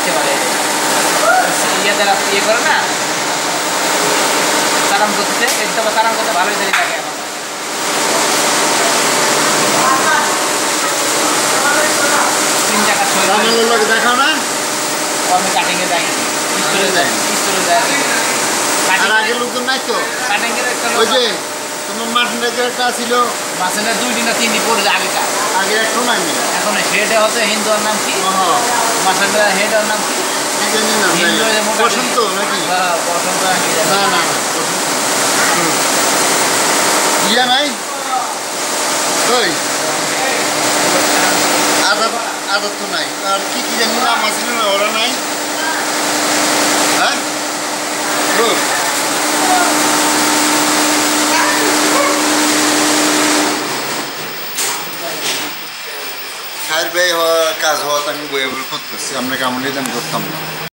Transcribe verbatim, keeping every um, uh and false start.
দিতে পারে ইয়ে যারা ইয়ে করে না চালান করতে একটু চালান করতে ভালোই দেরি লাগে এখন তিন টাকা ছয় দেখাও না আমি কাটিংয়ে যাই স্টোরে যাই স্টোরে যাই আর আগে লোকজন নাই তো কাটিংয়ের একটা ওই যে তোমার মাটনের যে একটা ছিল মাসের দুই দিন না তিন দিন পড়ে আগেটা আগে একটু নাই এখন হেডে হচ্ছে হিন্দুর নাম কি মাসের হেডের নাম কি বসন্ত নাকি বসন্ত না না ইয়া নাই ওই আদাব আদাব তো নাই আর কি কি জানি নাম আসলে না ওরা নাই হ্যাঁ খায়ের ব্যয় হওয়া কাজ হওয়াতে আমি বয়ে বলে করতেছি আমরা কেমন নিলাম করতাম না